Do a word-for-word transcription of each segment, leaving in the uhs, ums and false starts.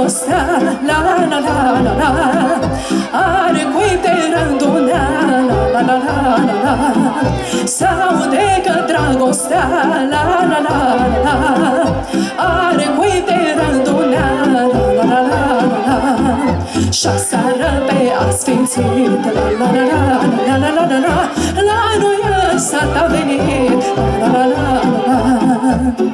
dragostea, la la la la la, are cuib de rândunea, la la la la la la, s-aude că dragostea, la la la la la, are cuib de rândunea, la la la la la la, și-aseară pe asfințit, la la la la la la la la, la noi în sat a venit, la la la la la.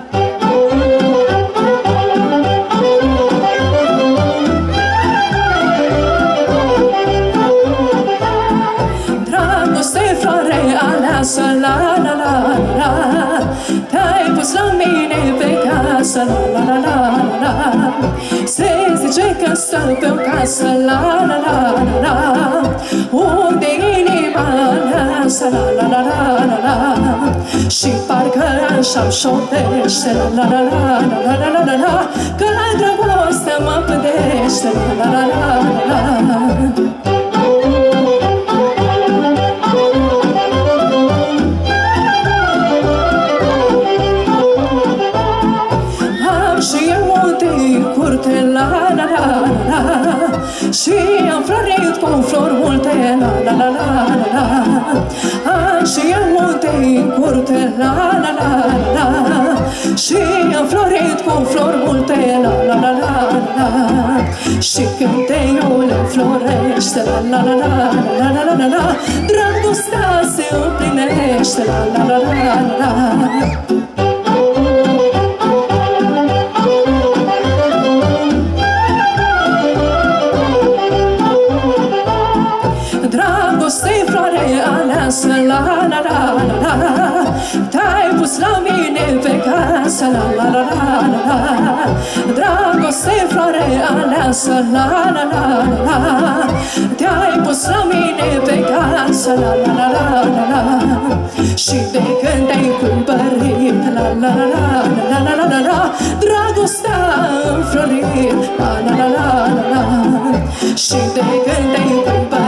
Aleasă, la la la la, te-ai pus la mine pe casă, la la la la la, se zice că stă pe o casă, la la la la la, unde inima aleasă, la la la la la, și parcă așa-mi șoptește, la la la la la la la la, că la dragoste mă pândește, la la la la la. La la la la, și am florit cu flori multe, la la la la la, am și eu multe în curte, la la la la, și am florit cu flori multe, la la la la la, și când te iul înflorește, la la la la la la la la, dragostea se împlinește, la la la la la. Dragoste-i floare aleasă, la la la la la, te-ai pus la mine pe casă, la la la la la, dragoste-i floare aleasă, la la la la, te-ai pus la mine pe casă, la la la la la, și de când te-ai cumpărit, la la la la la la la, dragostea înflorit, la la la la la, și de când te-ai cumpărit,